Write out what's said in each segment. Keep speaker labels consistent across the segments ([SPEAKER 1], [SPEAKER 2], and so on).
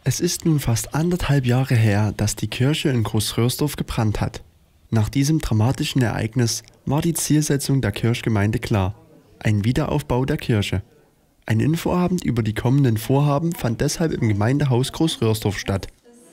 [SPEAKER 1] Es ist nun fast 1,5 Jahre her, dass die Kirche in Großröhrsdorf gebrannt hat. Nach diesem dramatischen Ereignis war die Zielsetzung der Kirchgemeinde klar: ein Wiederaufbau der Kirche. Ein Infoabend über die kommenden Vorhaben fand deshalb im Gemeindehaus Großröhrsdorf statt.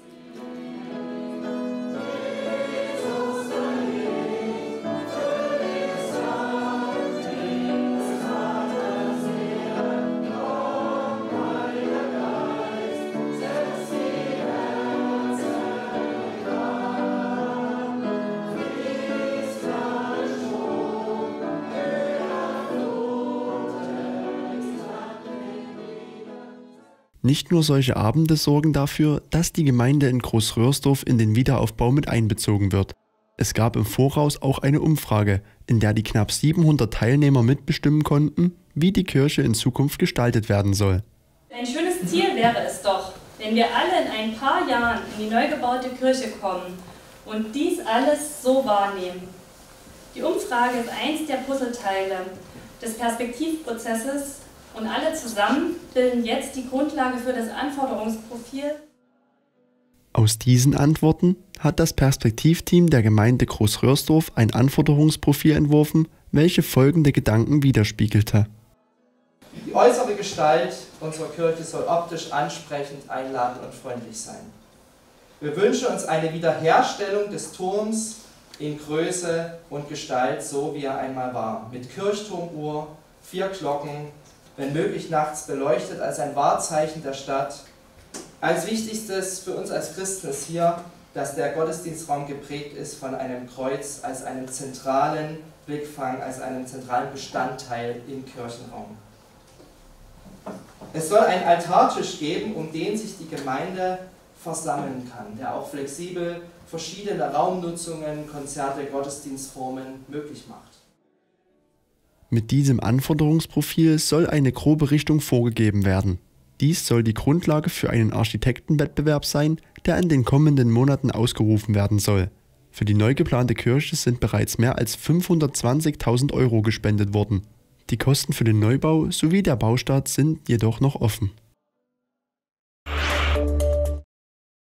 [SPEAKER 1] Nicht nur solche Abende sorgen dafür, dass die Gemeinde in Großröhrsdorf in den Wiederaufbau mit einbezogen wird. Es gab im Voraus auch eine Umfrage, in der die knapp 700 Teilnehmer mitbestimmen konnten, wie die Kirche in Zukunft gestaltet werden soll.
[SPEAKER 2] Ein schönes Ziel wäre es doch, wenn wir alle in ein paar Jahren in die neu gebaute Kirche kommen und dies alles so wahrnehmen. Die Umfrage ist eins der Puzzleteile des Perspektivprozesses, und alle zusammen bilden jetzt die Grundlage für das Anforderungsprofil.
[SPEAKER 1] Aus diesen Antworten hat das Perspektivteam der Gemeinde Großröhrsdorf ein Anforderungsprofil entworfen, welche folgende Gedanken widerspiegelte.
[SPEAKER 3] Die äußere Gestalt unserer Kirche soll optisch ansprechend, einladend und freundlich sein. Wir wünschen uns eine Wiederherstellung des Turms in Größe und Gestalt, so wie er einmal war, mit Kirchturmuhr, 4 Glocken, wenn möglich nachts beleuchtet, als ein Wahrzeichen der Stadt. Als Wichtigstes für uns als Christen ist hier, dass der Gottesdienstraum geprägt ist von einem Kreuz als einem zentralen Blickfang, als einem zentralen Bestandteil im Kirchenraum. Es soll einen Altartisch geben, um den sich die Gemeinde versammeln kann, der auch flexibel verschiedene Raumnutzungen, Konzerte, Gottesdienstformen möglich macht.
[SPEAKER 1] Mit diesem Anforderungsprofil soll eine grobe Richtung vorgegeben werden. Dies soll die Grundlage für einen Architektenwettbewerb sein, der in den kommenden Monaten ausgerufen werden soll. Für die neu geplante Kirche sind bereits mehr als 520.000 € gespendet worden. Die Kosten für den Neubau sowie der Baustart sind jedoch noch offen.